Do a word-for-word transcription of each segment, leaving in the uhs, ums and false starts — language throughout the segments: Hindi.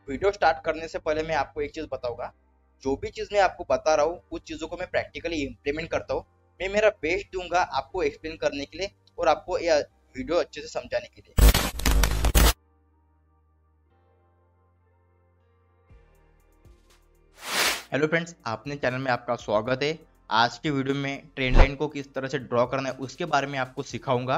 वीडियो स्टार्ट करने से पहले मैं आपको एक चीज बताऊंगा। जो भी चीज मैं आपको बता रहा हूँ उस चीजों को मैं प्रैक्टिकली इम्प्लीमेंट करता हूँ। मैं मेरा बेस्ट दूंगा आपको एक्सप्लेन करने के लिए और आपको यह वीडियो अच्छे से समझाने के लिए। हेलो फ्रेंड्स, आपने चैनल में आपका स्वागत है। आज के वीडियो में ट्रेंड लाइन को किस तरह से ड्रॉ करना है उसके बारे में आपको सिखाऊंगा।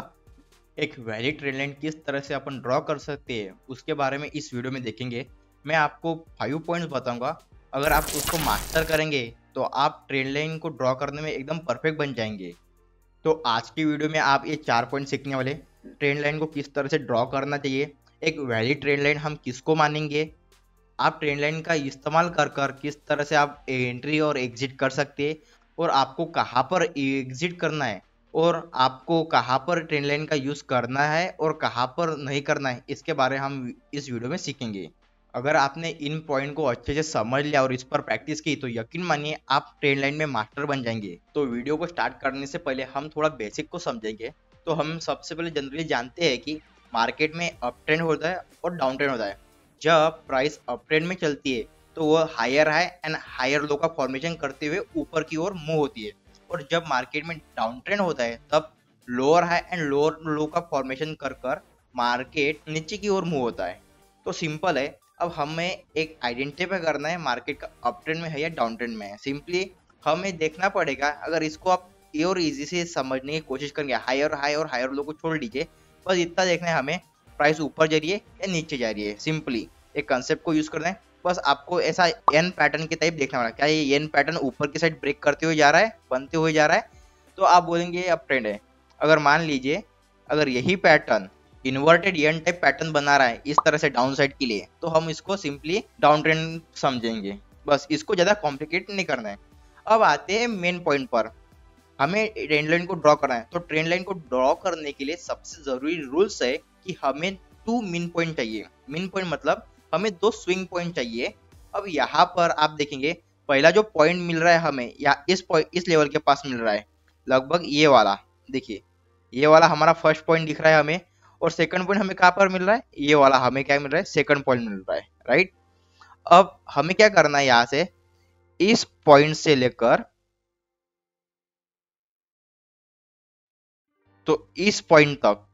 एक वैलिड ट्रेंड लाइन किस तरह से अपन ड्रॉ कर सकते हैं उसके बारे में इस वीडियो में देखेंगे। मैं आपको फाइव पॉइंट्स बताऊंगा। अगर आप उसको मास्टर करेंगे तो आप ट्रेंड लाइन को ड्रॉ करने में एकदम परफेक्ट बन जाएंगे। तो आज की वीडियो में आप ये चार पॉइंट सीखने वाले। ट्रेंड लाइन को किस तरह से ड्रॉ करना चाहिए, एक वैलिड ट्रेंड लाइन हम किसको मानेंगे, आप ट्रेंड लाइन का इस्तेमाल कर कर किस तरह से आप एंट्री और एग्जिट कर सकते हैं, और आपको कहाँ पर एग्जिट करना है और आपको कहाँ पर ट्रेंड लाइन का यूज़ करना है और कहाँ पर नहीं करना है, इसके बारे में हम इस वीडियो में सीखेंगे। अगर आपने इन पॉइंट को अच्छे से समझ लिया और इस पर प्रैक्टिस की तो यकीन मानिए आप ट्रेंड लाइन में मास्टर बन जाएंगे। तो वीडियो को स्टार्ट करने से पहले हम थोड़ा बेसिक को समझेंगे। तो हम सबसे पहले जनरली जानते हैं कि मार्केट में अप ट्रेंड होता है और डाउन ट्रेंड होता है। जब प्राइस अप ट्रेंड में चलती है तो वह higher high and higher low का फॉर्मेशन करते हुए ऊपर की ओर मूव होती है, और जब मार्केट में डाउन ट्रेंड होता है तब lower high and lower low का फॉर्मेशन कर कर मार्केट नीचे की ओर मूव होता है। तो सिंपल है। अब हमें एक आइडेंटिफाई करना है मार्केट का अप ट्रेंड में है या डाउन ट्रेंड में है। सिंपली हमें देखना पड़ेगा। अगर इसको आप और इजी से समझने की कोशिश करेंगे, हायर हाई और हायर लो को छोड़ दीजिए, बस इतना देखना है हमें प्राइस ऊपर जा रही है या नीचे जा रही है। सिंपली एक कंसेप्ट को यूज करना है। बस आपको ऐसा एन पैटर्न के टाइप देखना होगा। क्या ये एन पैटर्न ऊपर की साइड ब्रेक करते हुए जा रहा है, बनते हुए जा रहा है, तो आप बोलेंगे अप ट्रेंड है। अगर मान लीजिए अगर यही pattern inverted N type pattern बना रहा है इस तरह से डाउन साइड के लिए, तो हम इसको सिंपली डाउन ट्रेंड समझेंगे। बस इसको ज्यादा कॉम्प्लिकेट नहीं करना है। अब आते हैं मेन पॉइंट पर। हमें ट्रेंड लाइन को ड्रॉ करना है। तो ट्रेंड लाइन को ड्रॉ करने के लिए सबसे जरूरी रूल्स है कि हमें टू मिन पॉइंट चाहिए। मिन पॉइंट मतलब हमें दो स्विंग पॉइंट चाहिए। अब यहाँ पर आप देखेंगे पहला जो पॉइंट मिल रहा है हमें या इस पॉइंट इस लेवल के पास मिल रहा है, लगभग ये वाला। देखिए ये वाला हमारा फर्स्ट पॉइंट दिख रहा है हमें, और सेकंड पॉइंट हमें कहाँ पर मिल रहा है, ये वाला हमें क्या मिल रहा है, सेकंड पॉइंट मिल रहा है, राइट। अब हमें क्या करना है, यहाँ से इस पॉइंट से लेकर तो इस पॉइंट तक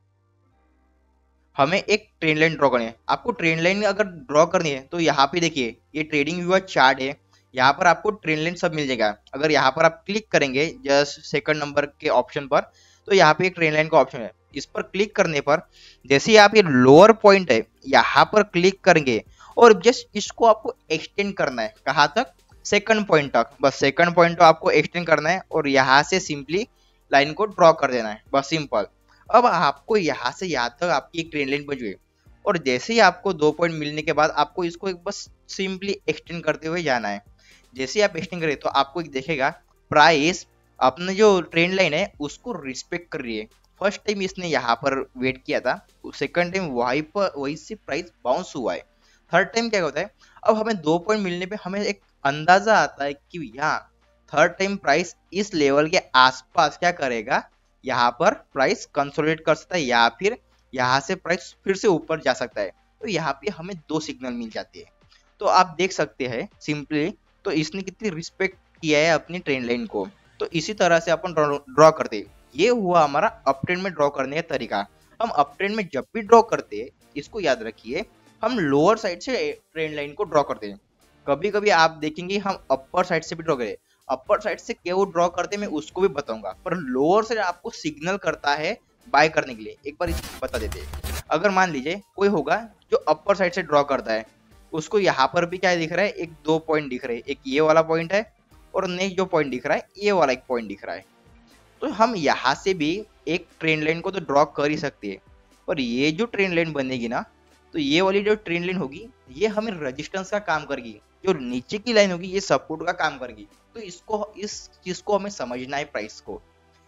हमें एक ट्रेंड लाइन ड्रॉ करनी है। आपको ट्रेंड लाइन अगर ड्रॉ करनी है तो यहाँ पे देखिए ये ट्रेडिंग व्यूअर चार्ट है, यहाँ पर आपको ट्रेंड लाइन सब मिल जाएगा। अगर यहाँ पर आप क्लिक करेंगे जस्ट सेकंड नंबर के ऑप्शन पर, तो यहाँ पे एक ट्रेंड लाइन का ऑप्शन है। इस पर क्लिक करने पर जैसे आप ये लोअर पॉइंट है यहाँ पर क्लिक करेंगे और जस्ट इसको आपको एक्सटेंड करना है। कहाँ तक, सेकंड पॉइंट तक। बस सेकंड पॉइंट को आपको एक्सटेंड करना है और यहाँ से सिंपली लाइन को ड्रॉ कर देना है, बस सिंपल। अब आपको यहाँ से यहाँ तक आपकी एक ट्रेंड लाइन बन गई, और जैसे ही आपको दो पॉइंट मिलने के बाद आपको इसको एक बस सिंपली एक्सटेंड करते हुए जाना है। जैसे ही आप एक्सटेंड करें तो आपको एक देखेगा प्राइस अपने जो ट्रेंड लाइन है उसको रिस्पेक्ट कर रही है। फर्स्ट टाइम इसने यहाँ पर वेट किया था, सेकंड टाइम वहीं पर वहीं से प्राइस बाउंस हुआ है। थर्ड टाइम क्या होता है, अब हमें दो पॉइंट मिलने पे हमें एक अंदाजा आता है कि यहाँ थर्ड टाइम प्राइस इस लेवल के आसपास क्या करेगा, यहाँ पर प्राइस कंसोलिडेट कर सकता है या फिर यहाँ से प्राइस फिर से ऊपर जा सकता है। तो यहाँ पे हमें दो सिग्नल मिल जाते हैं। तो आप देख सकते हैं सिंपली तो इसने कितनी रिस्पेक्ट किया है अपनी ट्रेंड लाइन को। तो इसी तरह से अपन ड्रॉ करते हैं। ये हुआ हमारा अप ट्रेंड में ड्रॉ करने का तरीका। हम अप ट्रेंड में जब भी ड्रॉ करते हैं, इसको याद रखिए, हम लोअर साइड से ट्रेंड लाइन को ड्रॉ करते हैं। कभी कभी आप देखेंगे हम अपर साइड से भी ड्रॉ करें। अपर साइड से क्या वो ड्रॉ करते हैं मैं उसको भी बताऊंगा, पर लोअर साइड आपको सिग्नल करता है बाय करने के लिए। एक बार इसको बता देते हैं। अगर मान लीजिए कोई होगा जो अपर साइड से ड्रॉ करता है, उसको यहाँ पर भी क्या दिख रहा है, एक दो पॉइंट दिख रहे हैं। एक ये वाला पॉइंट है और नेक्स्ट जो पॉइंट दिख रहा है ये वाला एक पॉइंट दिख रहा है। तो हम यहाँ से भी एक ट्रेंड लाइन को तो ड्रॉ कर ही सकते हैं, पर ये जो ट्रेंड लाइन बनेगी ना, तो ये वाली जो ट्रेंड लाइन होगी ये हमें रेजिस्टेंस का काम करेगी। जो नीचे की लाइन होगी ये सपोर्ट का काम करेगी। तो इसको इस चीज को हमें समझना है प्राइस को।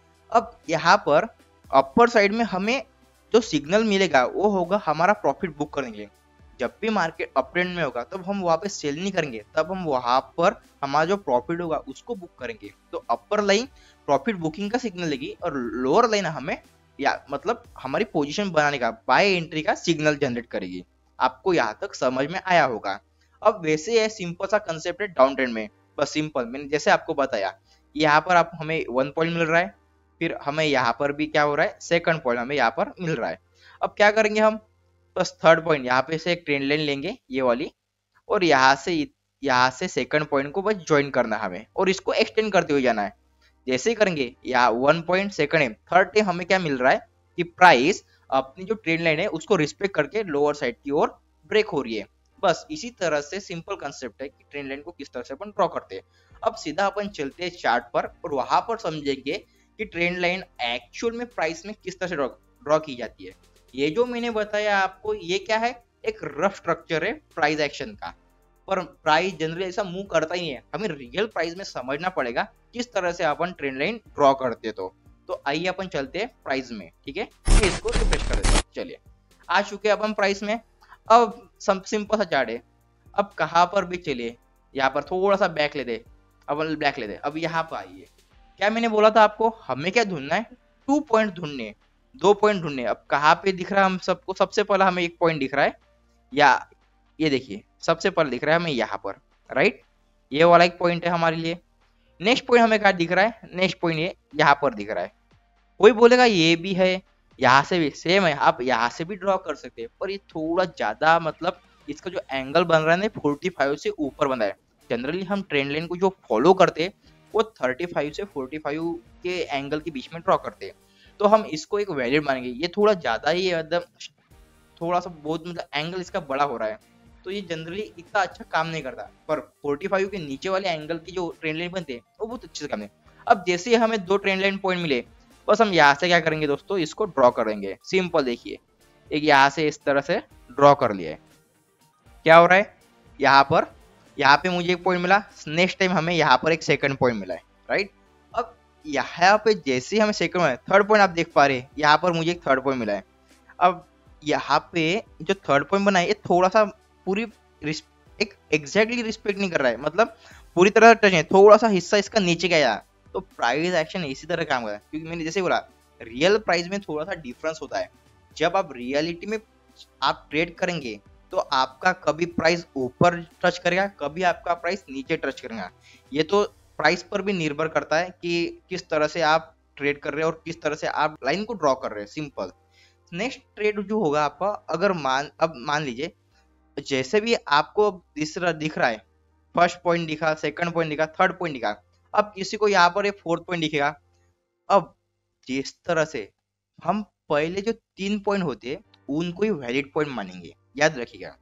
अब यहाँ पर अपर साइड में हमें जो सिग्नल मिलेगा वो होगा हमारा प्रॉफिट बुक करने के लिए। जब भी मार्केट अप ट्रेंड में होगा तब हम वहां पे सेल नहीं करेंगे, तब हम वहां पर हमारा जो प्रॉफिट होगा उसको बुक करेंगे। तो अपर लाइन प्रॉफिट बुकिंग का सिग्नल देगी और लोअर लाइन हमें या मतलब हमारी पोजीशन बनाने का, बाय एंट्री का सिग्नल जनरेट करेगी। आपको यहाँ तक समझ में आया होगा। अब वैसे है सिंपल सा कंसेप्ट है डाउन ट्रेंड में, बस सिंपल मैंने जैसे आपको बताया, यहाँ पर आप हमें वन पॉइंट मिल रहा है, फिर हमें यहाँ पर भी क्या हो रहा है सेकंड पॉइंट हमें यहाँ पर मिल रहा है। अब क्या करेंगे हम, बस थर्ड पॉइंट यहाँ पे से एक ट्रेंड लाइन लेंगे ये वाली, और यहाँ से यहाँ से सेकंड पॉइंट को बस ज्वाइन करना है हमें और इसको एक्सटेंड करते हुए जाना है। जैसे ही करेंगे यहाँ one point second M third time हमें क्या मिल रहा है कि प्राइस अपनी जो ट्रेंड लाइन है उसको रिस्पेक्ट करके लोअर साइड की ओर ब्रेक हो रही है। बस इसी तरह से सिंपल कंसेप्ट है कि ट्रेंड लाइन को किस तरह से अपन ड्रॉ करते हैं। अब सीधा अपन चलते हैं चार्ट पर और वहां पर समझेंगे कि ट्रेंड लाइन एक्चुअल में प्राइस में किस तरह से ड्रॉ की जाती है। ये जो मैंने बताया आपको ये क्या है, एक रफ स्ट्रक्चर है प्राइस एक्शन का, पर प्राइस जनरली ऐसा मूव करता ही है, हमें रियल प्राइस में समझना पड़ेगा किस तरह से अपन ट्रेंड लाइन ड्रॉ करते। तो तो आइए अपन चलते हैं प्राइस में, ठीक है, इसको रिफ्रेश कर देते हैं। चलिए आ चुके हैं अपन प्राइस में। अब सिंपल सा चार्ट है, अब कहाँ पर भी चलिए यहाँ पर थोड़ा सा बैक ले दे, अब ब्लैक ले दे। अब यहाँ पर आइए, क्या मैंने बोला था आपको, हमें क्या ढूंढना है, टू पॉइंट ढूंढने, दो पॉइंट ढूंढने। अब कहाँ पे दिख रहा है हम सबको, सबसे पहला हमें एक पॉइंट दिख रहा है, या ये देखिए सबसे पहले दिख रहा है हमें यहाँ पर, राइट, ये वाला एक पॉइंट है हमारे लिए। नेक्स्ट पॉइंट हमें क्या दिख रहा है, नेक्स्ट पॉइंट ये यहाँ पर दिख रहा है। कोई बोलेगा ये भी है, यहाँ से भी सेम है, आप यहाँ से भी ड्रॉ कर सकते हैं, पर ये थोड़ा ज्यादा मतलब इसका जो एंगल बन रहा है ना फोर्टी फाइव से ऊपर बन रहा है। जनरली हम ट्रेंड लाइन को जो फॉलो करते हैं वो थर्टी फाइव से फोर्टी फाइव के एंगल के बीच में ड्रॉ करते हैं, तो हम इसको एक वैलिड मानेंगे। ये थोड़ा ज्यादा ही एकदम थोड़ा सा बहुत मतलब एंगल इसका बड़ा हो रहा है, तो ये जनरली इतना अच्छा काम नहीं करता, पर फोर्टी फाइव के नीचे वाले एंगल की जो ट्रेंड लाइन बनते हैं वो बहुत अच्छे से काम है। अब जैसे ही हमें दो ट्रेंड लाइन पॉइंट मिले, बस हम यहाँ से क्या करेंगे दोस्तों, इसको ड्रॉ करेंगे। सिंपल देखिए, एक यहाँ से इस तरह से ड्रॉ कर लिया है। क्या हो रहा है यहाँ पर, यहाँ पे मुझे एक पॉइंट मिला, नेक्स्ट टाइम हमें यहाँ पर एक सेकंड पॉइंट मिला है, राइट। अब यहाँ पे जैसे हमें सेकंड में थर्ड पॉइंट आप देख पा रहे हैं, यहाँ पर मुझे एक थर्ड पॉइंट मिला है। अब यहाँ पे जो थर्ड पॉइंट बना है ये थोड़ा सा पूरी एक एग्जैक्टली रिस्पेक्ट नहीं कर रहा है, मतलब पूरी तरह टच है, थोड़ा सा हिस्सा इसका नीचे गया, तो प्राइस एक्शन इसी तरह काम कर रहा है। क्योंकि मैंने जैसे बोला रियल प्राइस में थोड़ा सा डिफरेंस होता है, जब आप रियलिटी में आप ट्रेड करेंगे तो आपका कभी प्राइस ऊपर टच करेगा, कभी आपका प्राइस नीचे टच करेगा। ये तो प्राइस पर भी निर्भर करता है कि किस तरह से आप ट्रेड कर रहे हैं और किस तरह से आप लाइन को ड्रॉ कर रहे हैं। सिंपल नेक्स्ट ट्रेड जो होगा आपका, अगर मान अब मान लीजिए जैसे भी आपको दिख रहा दिख रहा है, फर्स्ट पॉइंट दिखा, सेकंड पॉइंट दिखा, थर्ड पॉइंट दिखा, अब किसी को यहाँ पर एक फोर्थ पॉइंट दिखेगा। अब जिस तरह से हम पहले जो तीन पॉइंट होते हैं उनको ही वैलिड पॉइंट मानेंगे, याद रखिएगा,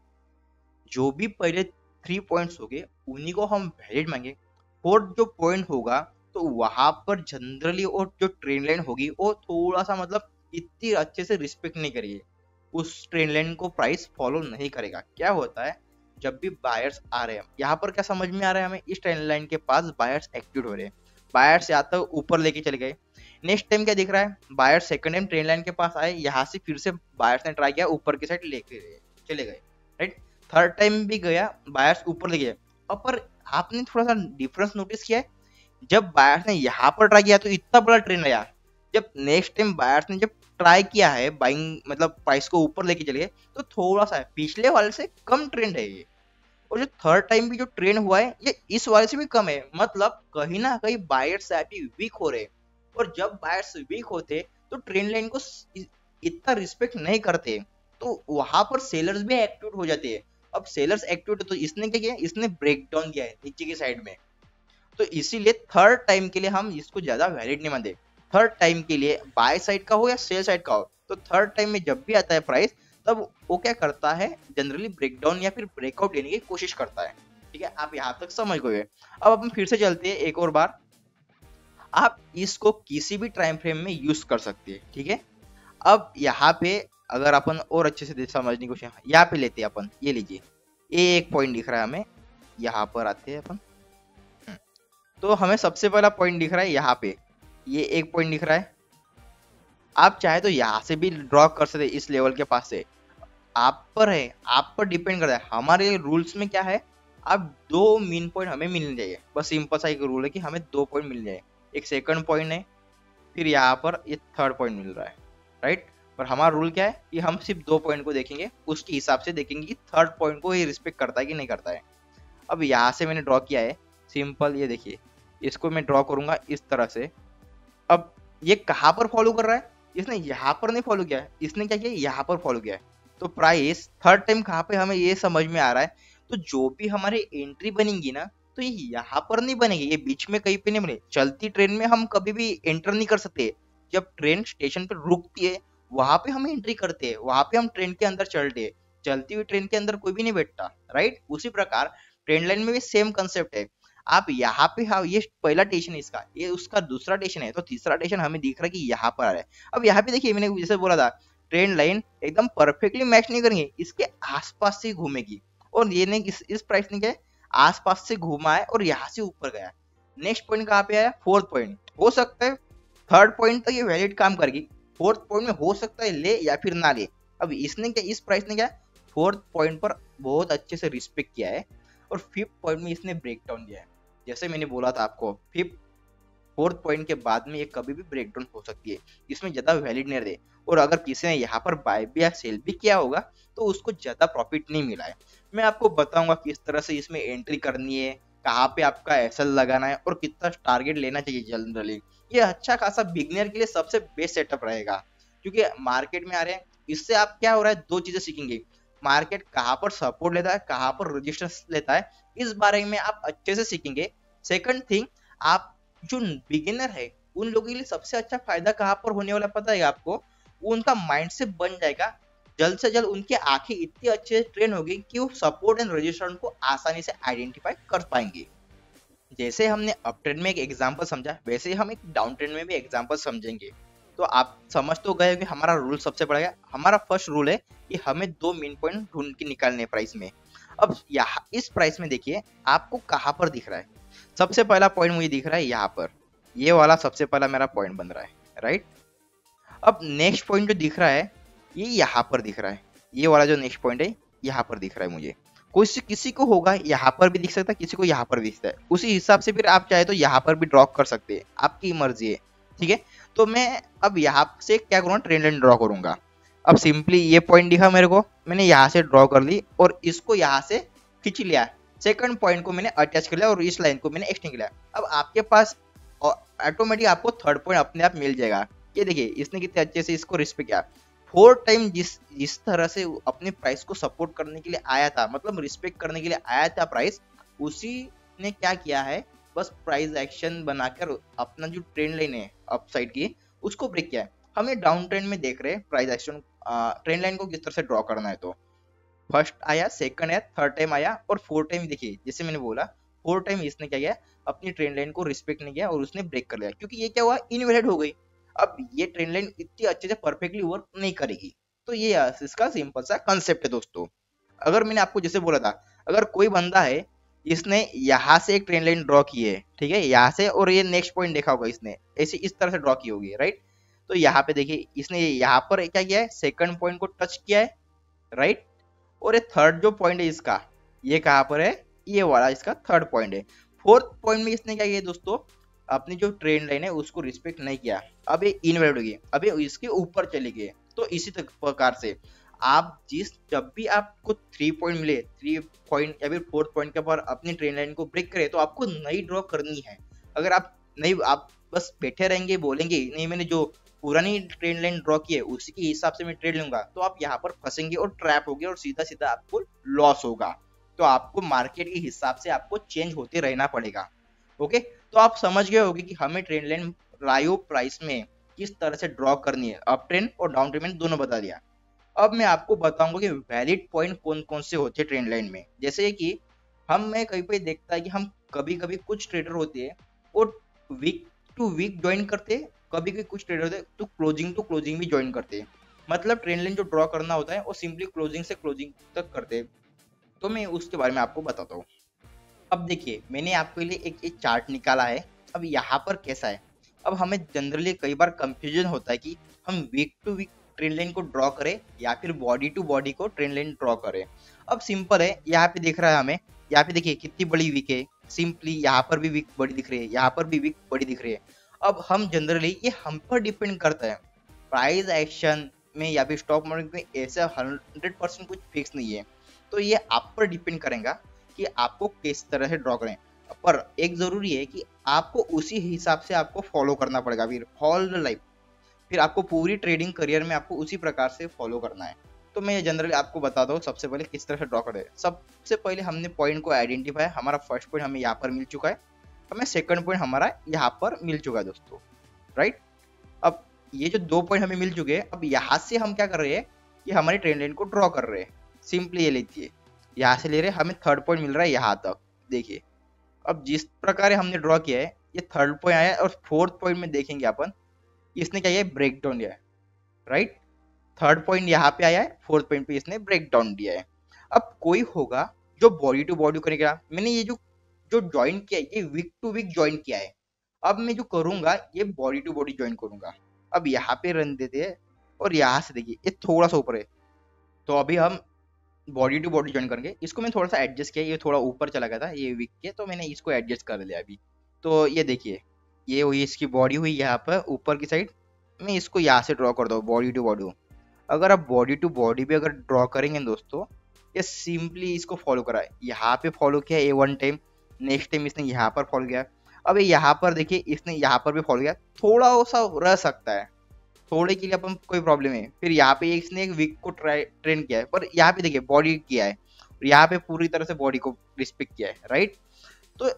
जो भी पहले थ्री पॉइंट्स हो गए उन्हीं को हम वैलिड मानेंगे। फोर्थ जो पॉइंट होगा तो वहां पर जनरली और जो ट्रेंड लाइन होगी वो थोड़ा सा मतलब इतनी अच्छे से रिस्पेक्ट नहीं करिए, उस ट्रेंड लाइन को प्राइस फॉलो नहीं करेगा। क्या होता है जब भी बायर्स आ रहे हैं, यहाँ पर क्या समझ में आ रहा है हमें, इस ट्रेंड लाइन के पास बायर्स एक्टिव हो रहे हैं, बायर्स या तो ऊपर लेके चले गए। नेक्स्ट टाइम क्या दिख रहा है, buyers second time trend line के पास आए, यहाँ से फिर से बायर्स ने ट्राई किया ऊपर की साइड लेके चले गए, राइट। थर्ड टाइम भी गया, बायर्स ऊपर ले गए। अब पर आपने थोड़ा सा डिफरेंस नोटिस किया है, जब बायर्स ने यहाँ पर ट्राई किया तो इतना बड़ा ट्रेंड आया, जब नेक्स्ट टाइम बायर्स ने जब ट्राई किया है बाइंग मतलब प्राइस को ऊपर लेके चले गए तो थोड़ा सा पिछले वाले से कम ट्रेंड है ये। और जो थर्ड टाइम भी जो ट्रेंड हुआ है ये इस वाले से भी कम है, मतलब कहीं ना कहीं बायर्स अभी वीक हो रहे। और जब बायर्स वीक होते तो ट्रेंड लाइन को इतना रिस्पेक्ट नहीं करते, तो वहां पर सेलर्स भी एक्टिव हो जाते हैं। अब सेलर्स एक्टिव तो इसने क्या किया, इसने ब्रेक डाउन किया है नीचे की साइड में, तो इसीलिए थर्ड टाइम के लिए हम इसको ज्यादा वैलिड नहीं मानते। थर्ड टाइम के लिए बाय साइड का हो या सेल साइड का हो, तो थर्ड टाइम में जब भी आता है प्राइस तब वो क्या करता है, जनरली ब्रेकडाउन या फिर ब्रेकआउट लेने की कोशिश करता है। ठीक है, आप यहाँ तक समझ गए। अब हम फिर से चलते हैं एक और बार, आप इसको किसी भी टाइम फ्रेम में यूज कर सकते हैं। ठीक है, अब यहाँ पे अगर अपन और अच्छे से समझने की कोशिश, यहाँ पे लेते हैं अपन, ये लीजिए, ये एक पॉइंट दिख रहा है हमें, यहाँ पर आते हैं अपन, तो हमें सबसे पहला पॉइंट दिख रहा है यहाँ पे, ये एक पॉइंट दिख रहा है। आप चाहे तो यहाँ से भी ड्रॉ कर सकते हैं, इस लेवल के पास से, आप पर है, आप पर डिपेंड करता है। हमारे रूल्स में क्या है, आप दो मीन पॉइंट हमें मिलने चाहिए, बस सिंपल सा एक रूल है कि हमें दो पॉइंट मिल जाए, एक सेकंड पॉइंट है, फिर यहाँ पर ये थर्ड पॉइंट मिल रहा है, राइट। पर हमारा रूल क्या है कि हम सिर्फ दो पॉइंट को देखेंगे, उसके हिसाब से देखेंगे कि थर्ड पॉइंट को ये रिस्पेक्ट करता है कि नहीं करता है। अब यहाँ से मैंने ड्रॉ किया है सिंपल, ये देखिए इसको मैं ड्रॉ करूंगा इस तरह से। अब ये कहाँ पर फॉलो कर रहा है, इसने यहाँ पर नहीं फॉलो किया है, इसने क्या किया यहाँ पर फॉलो किया है। तो प्राइस थर्ड टाइम कहाँ पे हमें ये समझ में आ रहा है, तो जो भी हमारी एंट्री बनेगी ना तो ये यहाँ पर नहीं बनेगी, ये बीच में कहीं पे नहीं बने। चलती ट्रेन में हम कभी भी एंटर नहीं कर सकते, जब ट्रेन स्टेशन पर रुकती है वहां पे हम एंट्री करते हैं, वहां पे हम ट्रेन के अंदर चलते हैं। चलती हुई ट्रेन के अंदर कोई भी नहीं बैठता, राइट। उसी प्रकार ट्रेन लाइन में भी सेम कंसेप्ट है। आप यहाँ पे, हाँ ये पहला स्टेशन है इसका, ये उसका दूसरा स्टेशन है, तो तीसरा स्टेशन हमें दिख रहा है कि यहाँ पर आ रहा है। अब यहाँ पे देखिए मैंने जैसे बोला था ट्रेन लाइन एकदम परफेक्टली मैच नहीं करेंगे, इसके आसपास से घूमेगी। और ये नहीं इस, इस प्राइस ने क्या है आसपास से घूमा है और यहाँ से ऊपर गया। नेक्स्ट पॉइंट कहाँ पे आया, फोर्थ पॉइंट। हो सकता है थर्ड पॉइंट तक ये वैलिड काम करेगी, फोर्थ पॉइंट में हो सकता है ले या फिर ना ले। अब इसने क्या, इस प्राइस ने क्या फोर्थ पॉइंट पर बहुत अच्छे से रिस्पेक्ट किया है और फिफ्थ पॉइंट में इसने ब्रेक डाउन दिया है। जैसे मैंने बोला था आपको फिफ्थ फोर्थ पॉइंट के बाद में ये कभी भी ब्रेक डाउन हो सकती है, इसमें ज्यादा वैलिड नहीं रहे। और अगर किसी ने यहाँ पर बाय भी या सेल भी किया होगा तो उसको ज्यादा प्रॉफिट नहीं मिला है। मैं आपको बताऊंगा किस तरह से इसमें एंट्री करनी है, कहाँ पे आपका एसएल लगाना है और कितना टारगेट लेना चाहिए जनरली। ये अच्छा खासा बिगनर के लिए सबसे बेस्ट सेटअप रहेगा, क्योंकि मार्केट में आ रहे हैं। इससे आप क्या हो रहा है, दो चीजें सीखेंगे, मार्केट कहाँ पर सपोर्ट लेता है, कहाँ पर रेजिस्टेंस लेता है, इस बारे में आप अच्छे से सीखेंगे। सेकंड थिंग, आप जो बिगिनर है उन लोगों के लिए सबसे अच्छा फायदा कहाँ पर होने वाला पता है आपको, उनका माइंड से बन जाएगा, जल्द से जल्द उनकी आंखें इतनी अच्छे से ट्रेन होगी कि वो सपोर्ट एंड रेजिस्टेंस को आसानी से आइडेंटिफाई कर पाएंगे। जैसे हमने अप ट्रेंड में एक एग्जांपल समझा, वैसे ही हम एक डाउन ट्रेंड में भी एग्जांपल समझेंगे। तो आप समझ तो गए कि हमारा रूल सबसे बड़ा है, हमारा फर्स्ट रूल है कि हमें दो मेन पॉइंट ढूंढ के निकालने प्राइस में। अब यहाँ इस प्राइस में देखिए आपको कहाँ पर दिख रहा है, सबसे पहला पॉइंट मुझे दिख रहा है यहाँ पर, ये वाला सबसे पहला मेरा पॉइंट बन रहा है, राइट। अब नेक्स्ट पॉइंट जो दिख रहा है ये यहाँ पर दिख रहा है, ये वाला जो नेक्स्ट पॉइंट है यहाँ पर दिख रहा है मुझे। कोई किसी को होगा यहाँ पर भी दिख सकता है, किसी को यहाँ पर भी दिखता है, उसी हिसाब से फिर आप चाहे तो यहाँ पर भी ड्रॉ कर सकते हैं, आपकी मर्जी है, ठीक है। तो मैं अब यहाँ से क्या करूँगा, ट्रेंड लाइन ड्रॉ करूंगा। अब सिंपली ये पॉइंट दिखा मेरे को, मैंने यहाँ से ड्रॉ कर ली और इसको यहाँ से खींच लिया, सेकंड पॉइंट को मैंने अटैच कर लिया और इस लाइन को मैंने एक्सटेंड किया। अब आपके पास ऑटोमेटिक आपको थर्ड पॉइंट अपने आप मिल जाएगा। ये देखिए इसने कितने अच्छे से इसको रिस्पेक्ट किया। फोर टाइम जिस जिस तरह से अपने प्राइस को सपोर्ट करने के लिए आया था, मतलब रिस्पेक्ट करने के लिए आया था प्राइस, उसी ने क्या किया है, बस प्राइस एक्शन बनाकर अपना जो ट्रेंड लाइन है अपसाइड की उसको ब्रेक किया है। हम ये डाउन ट्रेंड में देख रहे हैं प्राइस एक्शन ट्रेंड लाइन को किस तरह से ड्रॉ करना है। तो फर्स्ट आया, सेकंड आया, थर्ड टाइम आया और फोर्थ टाइम देखिए जैसे मैंने बोला फोर्थ टाइम इसने क्या किया, अपनी ट्रेंड लाइन को रिस्पेक्ट नहीं किया और उसने ब्रेक कर लिया, क्योंकि ये क्या हुआ, इनवैलिड हो गई। अब ये ट्रेंड लाइन इतनी अच्छे से परफेक्टली वर्क नहीं करेगी। तो ये इसका सिंपल सा कंसेप्ट है दोस्तों। अगर मैंने आपको जैसे बोला था, अगर कोई बंदा है इसने यहाँ से एक ट्रेंड लाइन ड्रॉ की है, ठीक है, यहाँ से, और ये नेक्स्ट पॉइंट देखा होगा इसने ऐसे इस तरह से ड्रॉ की होगी, राइट। तो यहाँ पे देखिए इसने यहाँ पर क्या किया है, सेकंड पॉइंट को टच किया है, राइट। और ये थर्ड जो पॉइंट है इसका, ये कहाँ पर है, ये वाला इसका थर्ड पॉइंट है। फोर्थ पॉइंट में इसने क्या किया दोस्तों, अपनी जो ट्रेंड लाइन है उसको रिस्पेक्ट नहीं किया, अब ये इनवैलिड हो गई, अब ये इसके ऊपर चली गई। तो इसी प्रकार से आप जिस जब भी आपको थ्री पॉइंट मिले, थ्री पॉइंट या फिर फोर्थ पॉइंट के ऊपर अपनी ट्रेंड लाइन को ब्रेक करे, तो आपको नई ड्रॉ करनी है। अगर आप नहीं, आप बस बैठे रहेंगे बोलेंगे नहीं मैंने जो पुरानी ट्रेंड लाइन ड्रॉ की है उसी के हिसाब से मैं ट्रेड लूंगा, तो आप यहाँ पर फंसेंगे और ट्रैप होगे और सीधा सीधा आपको लॉस होगा। तो आपको मार्केट के हिसाब से आपको चेंज होते रहना पड़ेगा। ओके, तो आप समझ गए होंगे कि हमें ट्रेंड लाइन लाइव प्राइस में किस तरह से ड्रॉ करनी है, अप ट्रेंड और डाउन ट्रेंड दोनों बता दिया। अब मैं आपको बताऊंगा कि वैलिड पॉइंट कौन कौन से होते हैं ट्रेंड लाइन में। जैसे कि हम मैं कहीं पे देखता है कि हम कभी कभी कुछ ट्रेडर होते हैं और वीक टू वीक ज्वाइन करते हैं, कभी कभी कुछ ट्रेडर होते हैं तो क्लोजिंग टू क्लोजिंग भी ज्वाइन करते हैं। मतलब ट्रेंड लाइन जो ड्रॉ करना होता है वो सिंपली क्लोजिंग से क्लोजिंग तक करते हैं। तो मैं उसके बारे में आपको बताता हूँ। अब देखिए मैंने आपके लिए एक एक चार्ट निकाला है। अब यहाँ पर कैसा है, अब हमें जनरली कई बार कंफ्यूजन होता है कि हम wick to wick trend line को ड्रॉ करें या फिर बॉडी टू बॉडी को ट्रेंड लाइन ड्रॉ करें। अब सिंपल है, यहाँ पे दिख रहा है हमें, यहाँ पे देखिए कितनी बड़ी वीक है, सिंपली यहाँ पर भी वीक बड़ी दिख रही है, यहाँ पर भी वीक बड़ी दिख रही है। अब हम जनरली ये हम पर डिपेंड करता है, प्राइस एक्शन में या फिर स्टॉक मार्केट में ऐसा हंड्रेड परसेंट कुछ फिक्स नहीं है। तो ये आप पर डिपेंड करेगा कि आपको किस तरह से ड्रॉ करें। पर एक जरूरी है कि आपको उसी हिसाब से आपको फॉलो करना पड़ेगा फिर होल लाइफ, फिर आपको पूरी ट्रेडिंग करियर में आपको उसी प्रकार से फॉलो करना है। तो मैं जनरली आपको बताता हूँ सबसे पहले किस तरह से ड्रॉ करें। सबसे पहले हमने पॉइंट को आइडेंटिफाई, हमारा फर्स्ट पॉइंट हमें यहाँ पर मिल चुका है, हमें सेकंड पॉइंट हमारा यहाँ पर मिल चुका है दोस्तों, राइट। अब ये जो दो पॉइंट हमें मिल चुके हैं, अब यहाँ से हम क्या कर रहे हैं कि हमारी ट्रेंड लाइन को ड्रॉ कर रहे हैं। सिंपली ये लीजिए, यहाँ से ले रहे हैं, हमें थर्ड पॉइंट मिल रहा है यहाँ तक, देखिए। अब जिस प्रकार हमने ड्रॉ किया है, ये थर्ड पॉइंट आया और फोर्थ पॉइंट में देखेंगे अपन, इसने क्या किया है, ब्रेक डाउन दिया है, राइट। थर्ड पॉइंट यहाँ पे आया है, फोर्थ पॉइंट पे इसने ब्रेक डाउन दिया है। अब कोई होगा जो बॉडी टू बॉडी करेगा, मैंने ये जो जो ज्वाइन किया है ये वीक टू वीक ज्वाइन किया है। अब मैं जो करूंगा ये बॉडी टू बॉडी ज्वाइन करूंगा। अब यहाँ पे रन देते हैं और यहाँ से देखिए ये थोड़ा सा ऊपर है, तो अभी हम बॉडी टू बॉडी ज्वाइन करेंगे। इसको मैं थोड़ा सा एडजस्ट किया, ये थोड़ा ऊपर चला गया था ये वीक के, तो मैंने इसको एडजस्ट कर लिया अभी। तो ये देखिए ये हुई इसकी बॉडी हुई यहाँ पर ऊपर की साइड, मैं इसको यहाँ से ड्रॉ कर दो बॉडी टू बॉडी। अगर आप बॉडी टू बॉडी भी अगर ड्रॉ करेंगे दोस्तों, ये सिंपली इसको फॉलो करा है, यहाँ पे फॉलो किया a one time, next time इसने यहाँ पर फॉलो किया, अब यहाँ पर देखिए इसने यहाँ पर भी फॉलो किया, थोड़ा सा रह सकता है, थोड़े के लिए अपन कोई प्रॉब्लम है। फिर यहाँ पे इसने एक वीक को ट्राई ट्रेन किया है, पर यहाँ पे देखिए बॉडी किया है, यहाँ पे पूरी तरह से बॉडी को रिस्पेक्ट किया है, राइट। तो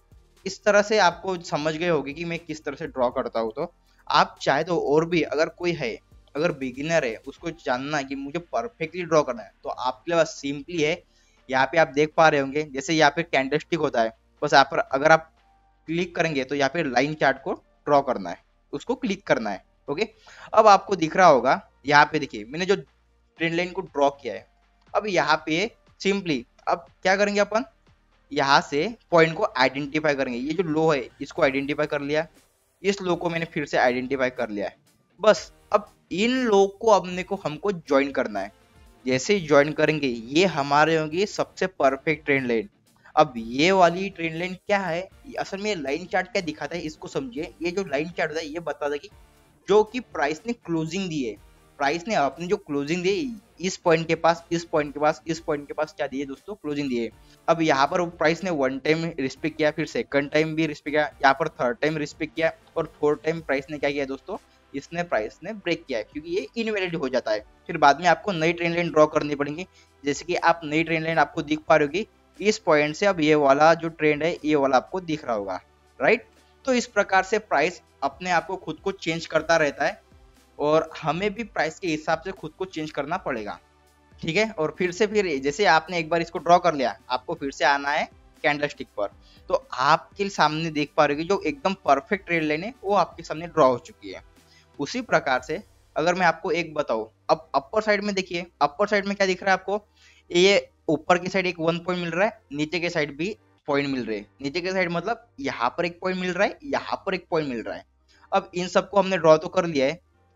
इस तरह से आपको समझ गए होगी कि मैं किस तरह से ड्रॉ करता हूँ। तो आप चाहे तो और भी अगर कोई है, अगर बिगिनर है, उसको जानना है कि मुझे परफेक्टली ड्रॉ करना है, तो आपके लिए बस सिंपली है, यहाँ पे आप देख पा रहे होंगे जैसे यहाँ पे कैंडलस्टिक होता है, बस यहाँ पर अगर आप क्लिक करेंगे तो यहाँ पे लाइन चार्ट को ड्रॉ करना है, उसको क्लिक करना है, ओके। अब आपको दिख रहा होगा यहाँ पे देखिए मैंने जो ट्रेंड लाइन को ड्रॉ किया है। अब यहाँ पे सिंपली अब क्या करेंगे अपन, यहाँ से पॉइंट को आइडेंटिफाई करेंगे। ये जो लो है इसको आइडेंटिफाई कर लिया, इस लो को मैंने फिर से आइडेंटिफाई कर लिया है, बस। अब इन लोग को अपने को हमको ज्वाइन करना है। जैसे ही ज्वाइन करेंगे ये हमारे होंगे सबसे परफेक्ट ट्रेंड लाइन। अब ये वाली ट्रेंड लाइन क्या है, असल में लाइन चार्ट क्या दिखाता है इसको समझिए। ये जो लाइन चार्ट होता है ये बताता है कि जो कि प्राइस ने क्लोजिंग दी है, प्राइस ने अपनी जो क्लोजिंग दी इस पॉइंट के पास, इस पॉइंट के पास, इस पॉइंट के पास क्या दिए दोस्तों, क्लोजिंग दिए। अब यहाँ पर प्राइस ने वन टाइम रिस्पेक्ट किया, फिर सेकंड टाइम भी रिस्पेक्ट किया, यहाँ पर थर्ड टाइम रिस्पेक्ट किया, और फोर्थ टाइम प्राइस ने क्या किया दोस्तों, इसने प्राइस ने ब्रेक किया है, क्योंकि ये इनवैलिड हो जाता है। फिर बाद में आपको नई ट्रेंड लाइन ड्रॉ करनी पड़ेगी। जैसे कि आप नई ट्रेंड लाइन आपको दिख पा रही होगी, इस पॉइंट से अब ये वाला जो ट्रेंड है ये वाला आपको दिख रहा होगा, राइट। तो इस प्रकार से प्राइस अपने आप को खुद को चेंज करता रहता है, और हमें भी प्राइस के हिसाब से खुद को चेंज करना पड़ेगा, ठीक है। और फिर से फिर जैसे आपने एक बार इसको ड्रॉ कर लिया, आपको फिर से आना है कैंडलस्टिक पर, तो आपके सामने देख पा रहे हो जो एकदम परफेक्ट ट्रेंड लाइन है वो आपके सामने ड्रॉ हो चुकी है। उसी प्रकार से अगर मैं आपको एक बताऊं, अब अपर साइड में देखिए, अपर साइड में क्या दिख रहा है आपको, ये ऊपर की साइड एक वन पॉइंट मिल रहा है, नीचे के साइड भी पॉइंट मिल रहे हैं। नीचे के साइड मतलब यहाँ पर एक पॉइंट मिल रहा है, यहाँ पर एक पॉइंट मिल रहा है। अब इन सबको हमने ड्रॉ तो कर लिया है,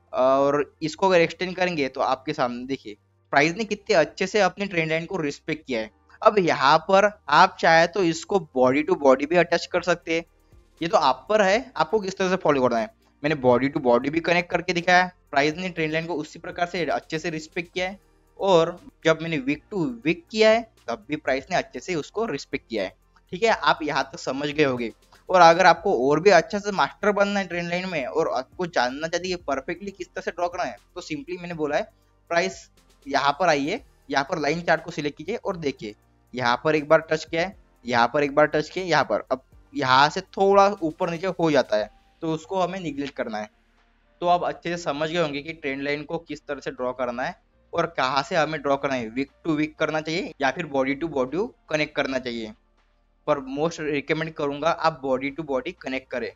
और इसको अगर एक्सटेंड करेंगे तो आपके सामने देखिए प्राइस ने कितने अच्छे से अपनी ट्रेंड लाइन को रिस्पेक्ट किया है। अब यहाँ पर आप चाहे तो इसको बॉडी टू बॉडी भी अटैच कर सकते हैं, ये तो आप पर है आपको किस तरह से फॉलो करना है। मैंने बॉडी टू बॉडी भी कनेक्ट करके दिखाया, प्राइस ने ट्रेंड लाइन को उसी प्रकार से अच्छे से रिस्पेक्ट किया है, और जब मैंने वीक टू वीक किया है तब भी प्राइस ने अच्छे से उसको रिस्पेक्ट किया है, ठीक है। आप यहाँ तक समझ गए होंगे। और अगर आपको और भी अच्छा से मास्टर बनना है ट्रेंड लाइन में, और आपको जानना चाहिए कि परफेक्टली किस तरह से ड्रॉ करना है, तो सिंपली मैंने बोला है प्राइस यहाँ पर आइए, यहाँ पर लाइन चार्ट को सिलेक्ट कीजिए और देखिए यहाँ पर एक बार टच किया है, यहाँ पर एक बार टच किया, यहाँ पर अब यहाँ से थोड़ा ऊपर नीचे हो जाता है, तो उसको हमें निगलेक्ट करना है। तो आप अच्छे से समझ गए होंगे कि ट्रेंड लाइन को किस तरह से ड्रॉ करना है और कहाँ से हमें ड्रॉ करना है, वीक टू वीक करना चाहिए या फिर बॉडी टू बॉडी कनेक्ट करना चाहिए। पर मोस्ट रिकमेंड करूंगा आप बॉडी टू बॉडी कनेक्ट करें।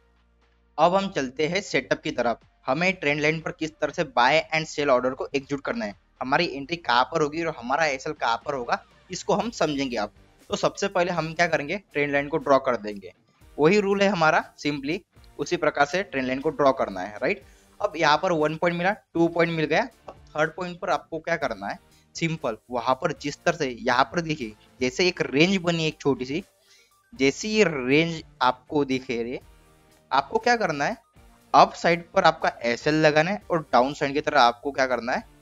अब हम चलते हैं सेटअप की तरफ। हमें ट्रेंड लाइन पर किस तरह से बाय एंड सेल ऑर्डर को एग्जीक्यूट करना है, हमारी एंट्री कहाँ पर होगी और हमारा एसएल कहाँ पर होगा, इसको हम समझेंगे अब। तो सबसे पहले हम क्या करेंगे, ट्रेंड लाइन को ड्रॉ कर देंगे। वही रूल है हमारा, सिंपली उसी प्रकार से ट्रेंड लाइन को ड्रॉ करना है, राइट। अब यहाँ पर वन पॉइंट मिला, टू पॉइंट मिल गया, अब थर्ड पॉइंट पर आपको क्या करना है, सिंपल वहां पर जिस तरह से यहाँ पर देखिए जैसे एक रेंज बनी एक छोटी सी, जैसी ये रेंज आपको दिखे रही, आपको क्या करना है, अप साइड पर आपका एसएल लगाना है और डाउन साइड की तरह आपको क्या करना है,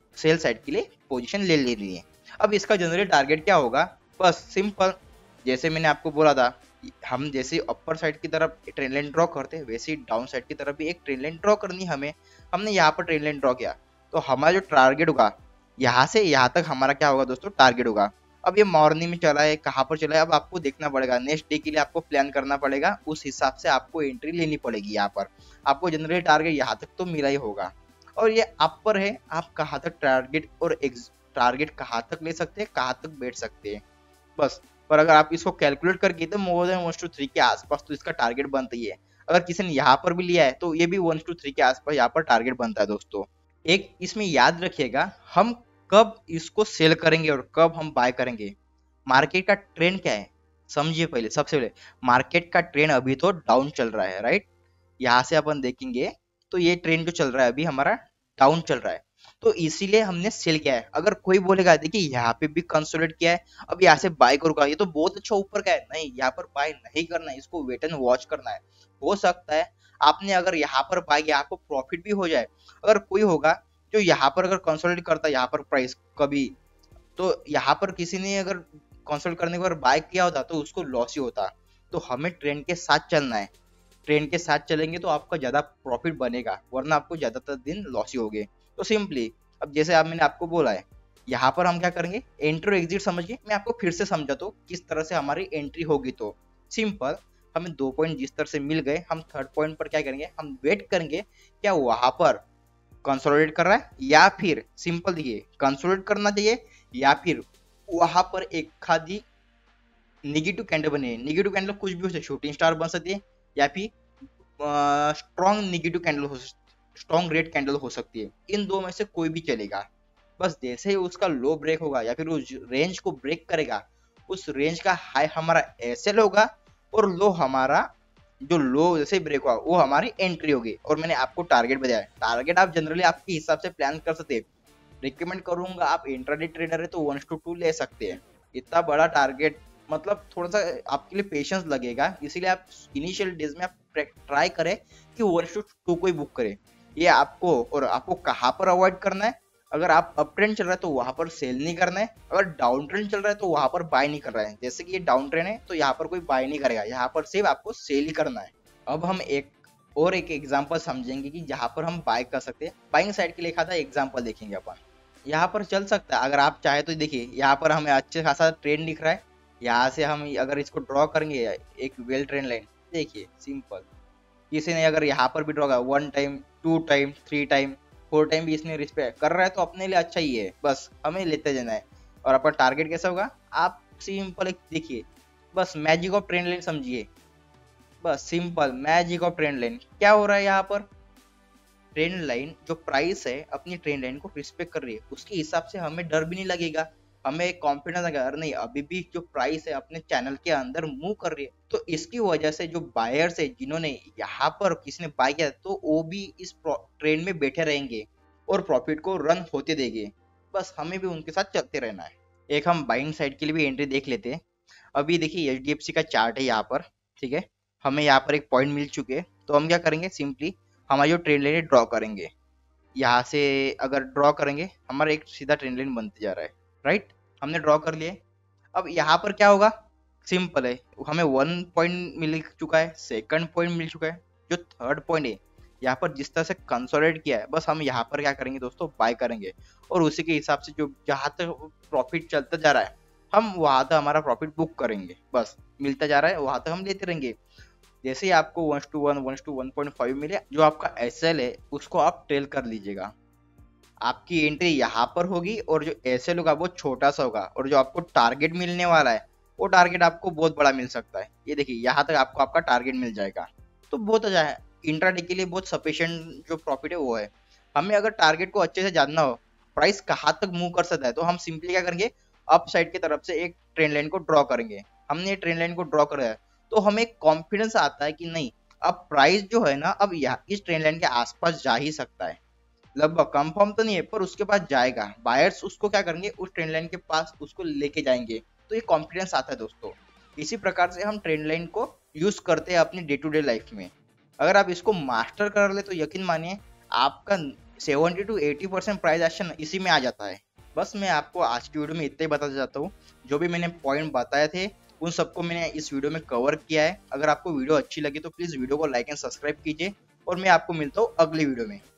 सेल साइड के लिए पोजीशन ले लेनी है। अब इसका जनरली टारगेट क्या होगा, बस सिंपल, जैसे मैंने आपको बोला था, हम जैसे अपर साइड की तरफ ट्रेंड लाइन ड्रॉ करते हैं वैसे ही डाउन साइड की तरफ भी एक ट्रेंड लाइन ड्रॉ करनी है हमें। हमने यहाँ पर ट्रेंड लाइन ड्रॉ किया तो हमारा जो टारगेट होगा यहाँ से यहाँ तक हमारा क्या होगा दोस्तों, टारगेट होगा। अब ये मॉर्निंग में चला है, कहाँ पर चला है, अब आपको देखना पड़ेगा, नेक्स्ट डे के लिए आपको प्लान करना पड़ेगा, उस हिसाब से आपको एंट्री लेनी पड़ेगी। यहाँ पर आपको जनरली टारगेट यहाँ तक तो मिला ही होगा, और ये अपर है, आप कहाँ तक टारगेट और टारगेट कहाँ तक ले सकते हैं, कहाँ तक बैठ सकते हैं बस। पर अगर आप इसको कैलकुलेट करके तो more than one two three के आसपास तो इसका टारगेट बनता ही है। अगर किसी ने यहाँ पर भी लिया है तो ये भी वन टू थ्री के आसपास यहाँ पर टारगेट बनता है दोस्तों। एक इसमें याद रखिएगा, हम कब इसको सेल करेंगे और कब हम बाय करेंगे, मार्केट का ट्रेंड क्या है समझिए। पहले सबसे पहले मार्केट का ट्रेंड अभी तो डाउन चल रहा है, राइट। यहाँ से अपन देखेंगे तो ये ट्रेंड जो चल रहा है अभी हमारा डाउन चल रहा है, तो इसीलिए हमने सेल किया है। अगर कोई बोलेगा देखिए यहाँ पे भी कंसोलिडेट किया है, अब यहाँ से बाय करूंगा, ये तो बहुत अच्छा ऊपर का है, नहीं यहाँ पर बाय नहीं करना है, इसको वेट एंड वॉच करना है। हो सकता है आपने अगर यहाँ पर बाय किया आपको प्रॉफिट भी हो जाए। अगर कोई होगा जो यहाँ पर अगर कंसोलिडेट करता है यहाँ पर प्राइस कभी, तो यहाँ पर किसी ने अगर कंसोलिडेट करने के बाद बाय किया होता तो उसको लॉस ही होता। तो हमें ट्रेंड के साथ चलना है, ट्रेंड के साथ चलेंगे तो आपका ज्यादा प्रॉफिट बनेगा, वरना आपको ज्यादातर दिन लॉस ही होगे। तो सिंपली अब जैसे आप मैंने आपको बोला है, यहाँ पर हम क्या करेंगे, एंट्री और एग्जिट समझिए। मैं आपको फिर से समझाता हूँ किस तरह से हमारी एंट्री होगी। तो सिंपल, हमें दो पॉइंट जिस तरह से मिल गए, हम थर्ड पॉइंट पर क्या करेंगे, हम वेट करेंगे क्या वहां पर कंसोलिडेट कर रहा है, या फिर सिंपल देखिए कंसोलिडेट करना चाहिए, या फिर वहां पर एक खादी निगेटिव कैंडल बने। निगेटिव कैंडल कुछ भी हो सकती है, शूटिंग स्टार बन सकती है, या फिर स्ट्रॉन्ग निगेटिव कैंडल हो स्ट्रॉन्ग रेड कैंडल हो सकती है, इन दो में से कोई भी चलेगा। बस जैसे ही उसका लो ब्रेक होगा या फिर उस रेंज को ब्रेक करेगा, उस रेंज का हाई हमारा एसएल होगा और लो हमारा जो लो जैसे ब्रेक हुआ वो हमारी एंट्री होगी। और मैंने आपको टारगेट बताया, टारगेट आप जनरली आपके हिसाब से प्लान कर सकते हैं। रिकमेंड करूंगा आप इंट्राडे ट्रेडर है तो वन टू टू ले सकते हैं। इतना बड़ा टारगेट मतलब थोड़ा सा आपके लिए पेशेंस लगेगा, इसीलिए आप इनिशियल डेज में आप ट्राई करें कि वन टू टू को ही बुक करें। ये आपको और आपको कहाँ पर अवॉइड करना है, अगर आप अप ट्रेंड चल रहा है तो वहां पर सेल नहीं करना है, अगर डाउन ट्रेंड चल रहा है तो वहां पर बाय नहीं कर रहा है। जैसे कि ये डाउन ट्रेंड है तो यहाँ पर कोई बाय नहीं करेगा, यहाँ पर सिर्फ आपको सेल ही करना है। अब हम एक और एक एग्जांपल समझेंगे कि जहां पर हम बाय कर सकते हैं। बाइंग साइड के लिए खाता एग्जांपल देखेंगे अपन, यहाँ पर चल सकता है अगर आप चाहे तो। देखिए यहाँ पर हमें अच्छे खासा ट्रेंड दिख रहा है, यहाँ से हम अगर इसको ड्रॉ करेंगे एक वेल ट्रेंड लाइन, देखिए सिंपल, किसी ने अगर यहाँ पर भी ड्रॉ किया one time two time three time four time भी इसने रिस्पेक्ट कर रहा है तो अपने लिए अच्छा ही है, बस हमें लेते जाना है। और अपना टारगेट कैसा होगा, आप सिंपल एक देखिए, बस मैजिक ऑफ ट्रेंड लाइन समझिए, बस simple magic of trend line. क्या हो रहा है यहाँ पर, ट्रेंड लाइन जो प्राइस है अपनी ट्रेंड लाइन को रिस्पेक्ट कर रही है, उसके हिसाब से हमें डर भी नहीं लगेगा, हमें एक कॉन्फिडेंस आएगा, अरे नहीं अभी भी जो प्राइस है अपने चैनल के अंदर मूव कर रही है। तो इसकी वजह से जो बायर्स है जिन्होंने यहाँ पर किसी ने बाय किया तो वो भी इस ट्रेंड में बैठे रहेंगे और प्रॉफिट को रन होते देंगे। बस हमें भी उनके साथ चलते रहना है। एक हम बाइंग साइड के लिए भी एंट्री देख लेते हैं। अभी देखिए एच डी एफ सी का चार्ट है यहाँ पर, ठीक है, हमें यहाँ पर एक पॉइंट मिल चुके हैं। तो हम क्या करेंगे, सिंपली हमारी जो ट्रेंड लाइन ड्रॉ करेंगे, यहाँ से अगर ड्रॉ करेंगे हमारा एक सीधा ट्रेंड लाइन बनते जा रहा है, राइट। हमने ड्रॉ कर लिए। अब यहाँ पर क्या होगा, सिंपल है, हमें वन पॉइंट मिल चुका है, सेकंड पॉइंट मिल चुका है, जो थर्ड पॉइंट है यहाँ पर जिस तरह से कंसोलिडेट किया है, बस हम यहाँ पर क्या करेंगे दोस्तों, बाय करेंगे और उसी के हिसाब से जो जहाँ तक प्रॉफिट चलता जा रहा है हम वहां तक हमारा प्रॉफिट बुक करेंगे। बस मिलता जा रहा है वहां तक हम लेते रहेंगे। जैसे ही आपको one two one one two one point five मिले, जो आपका एसएल है उसको आप ट्रेल कर लीजिएगा। आपकी एंट्री यहाँ पर होगी और जो एसएल होगा वो छोटा सा होगा, और जो आपको टारगेट मिलने वाला है वो टारगेट आपको बहुत बड़ा मिल सकता है। ये देखिए यहाँ तक आपको आपका टारगेट मिल जाएगा, तो बहुत अच्छा है, इंट्राडे के लिए बहुत सफिशिएंट जो प्रॉफिट है वो है। हमें अगर टारगेट को अच्छे से जानना हो, प्राइस कहाँ तक मूव कर सकता है, तो हम सिंपली क्या करेंगे, अप साइड की तरफ से एक ट्रेंड लाइन को ड्रॉ करेंगे। हमने ट्रेंड लाइन को ड्रॉ कर तो हमें कॉन्फिडेंस आता है कि नहीं अब प्राइस जो है ना अब यहाँ इस ट्रेंड लाइन के आसपास जा ही सकता है, लगभग कंफर्म तो नहीं है पर उसके पास जाएगा। बायर्स उसको क्या करेंगे, उस ट्रेंड लाइन के पास उसको लेके जाएंगे, तो ये कॉन्फिडेंस आता है दोस्तों। इसी प्रकार से हम ट्रेंड लाइन को यूज करते हैं अपनी डे टू डे लाइफ में। अगर आप इसको मास्टर कर ले तो यकीन मानिए आपका seventy to eighty percent price action इसी में आ जाता है। बस मैं आपको आज की वीडियो में इतना ही बताना चाहता हूँ। जो भी मैंने पॉइंट बताए थे उन सबको मैंने इस वीडियो में कवर किया है। अगर आपको वीडियो अच्छी लगी तो प्लीज वीडियो को लाइक एंड सब्सक्राइब कीजिए और मैं आपको मिलता हूँ अगली वीडियो में।